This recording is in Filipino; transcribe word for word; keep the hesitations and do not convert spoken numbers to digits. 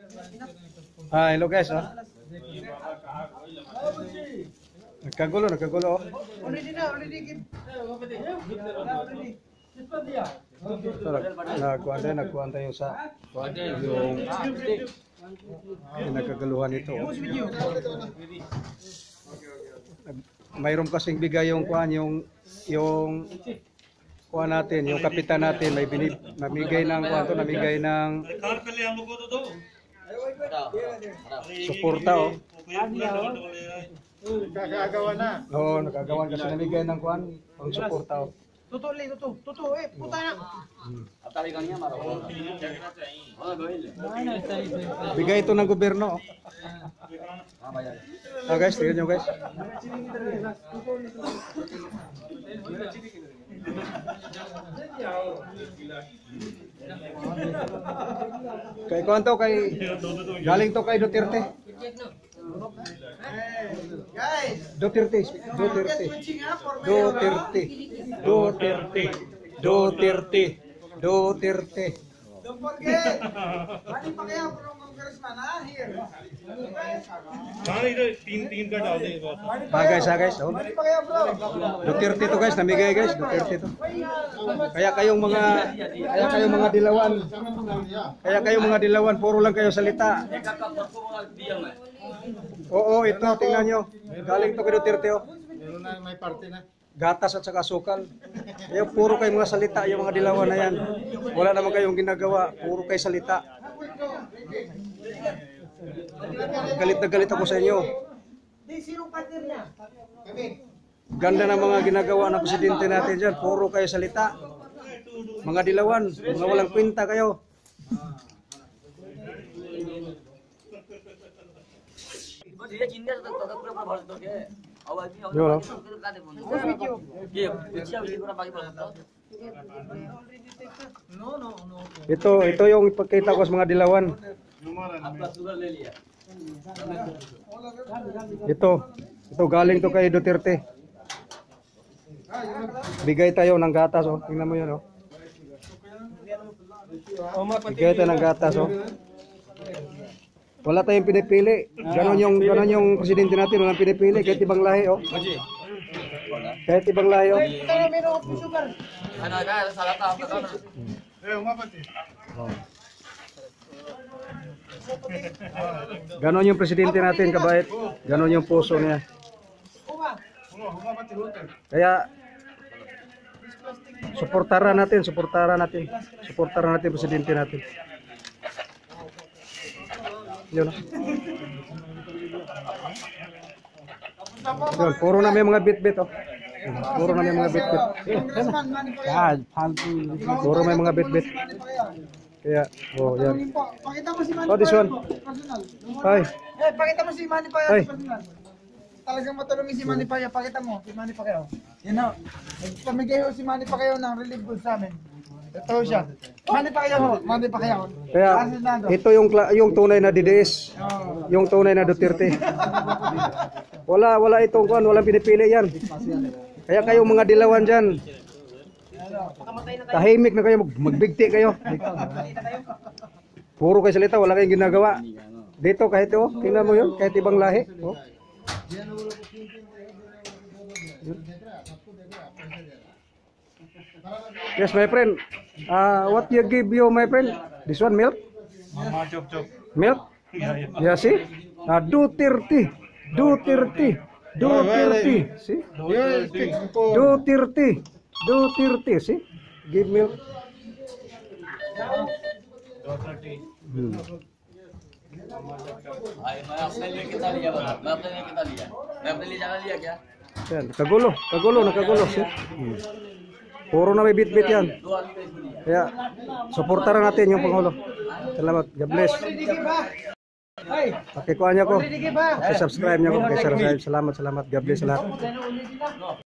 Ah, hello guys, oh. Nagkagulo, nagkagulo, oh. Already na, already. Already. Ito, nagkuhan tayo, nagkuhan tayo sa yung pinagkagaluhan ito, oh. Mayroon kasing bigay yung kuhan, yung yung kuhan natin, yung kapitan natin, may binib, namigay ng kuhan to, namigay ng suporta, oh. Nakagawa na. Oo, nakagawan kasi namigay ng kuhan, pang suporta, oh. Totoo, le, totoo. Totoo, eh, puta na. Bigay ito ng gobyerno, oh. Ah guys, tingnan nyo guys. Kay kuhan to, kay galing to kay Duterte. Guys, Duterte, Duterte. Duterte. Duterte. Duterte. Duterte. don't forget. Mani pa kaya from congressman, ha? Here. हाँ इधर तीन तीन का डाल दे बस Ah guys, ah guys, oh. Mani pa kaya, bro. Duterte to guys, namigay guys, Duterte to. Kaya kayong mga kaya kayong mga dilawan. Kaya kayong mga dilawan, puro lang kayo salita. Oo, ito tingnan nyo. Galing to kay Duterte, oh. Meron na may party na. Gatas at saka sukal. Kaya puro kayo mga salita, yung mga dilawan na yan. Wala naman kayong ginagawa, puro kayo salita. Galit na galit ako sa inyo. Di, sinong partner niya? Kami. Ganda ng mga ginagawa ng presidente natin dyan, puro kayo salita. Mga dilawan, mga walang kwenta kayo. Yo, No, no, no. ito, ito yung ipakita ko sa mga dilawan. Ito, ito galing to kay Duterte. Bigay tayo ng gatas, oh. Tingnan mo yun, oh. Bigay tayo ng gatas, oh. Wala tayong pinipili. Ganon yung, ganon yung presidente natin, walang pinipili. Kahit ibang lahi, oh. Kahit ibang lahi, oh. Ito na, meron ako sugar. Oh. Ganon yung presidente natin, kabait. Ganon yung puso niya. Kaya suportaran natin, suportaran natin. Suportaran natin presidente natin. Yun. Yun, puro na may mga bit-bit, oh. Puro na may mga bit-bit. God, Puro may mga bit-bit. Kaya, oh, yan. Pakita mo si Manny Oh, this one. personal. Ay, Eh, pakita mo si Manny Pacquiao Ay. personal. Talagang matulungin si Manny Pacquiao. Pakita mo, si Manny Pacquiao. Yan o. Nagpamigay ho si Manny Pacquiao ng relief goods sa amin. Ito ho siya. Manny Pacquiao ho, Manny Pacquiao. kaya ito yung kla- yung tunay na D D S. Oh. Yung tunay na Duterte. Wala, wala itong kuan, walang pinipili yan. Kaya kayong mga dilawan dyan, tahimik na kayo, mag- magbigti kayo. Puro kayo salita, wala kayong ginagawa. Dito kahit, oh, tingnan mo yun, kahit ibang lahi. Oh. Yes, my friend. Uh, what you give you, my friend? This one, milk? हाँ चुप चुप Milk? Yeah, see? Uh, Duterte. Duterte. Duterte. See? Duterte. Duterte. See? Give milk. Hmm. मैं अपने लिए कितना लिया बता मैं अपने लिए कितना लिया मैं अपने लिए ज्यादा लिया क्या Yan, kagulo. Kagulo, nakagulo. See? Hmm. Puro na may bit-bit yan. दो आदमी का इसमें लिया Kaya, supportaran natin yung Pangulo. Salamat. God bless. Ay, Pakikuha niyo ko. sige ba? Subscribe niyo ko. Kay Sir Saib. Salamat, salamat. God bless sa lahat.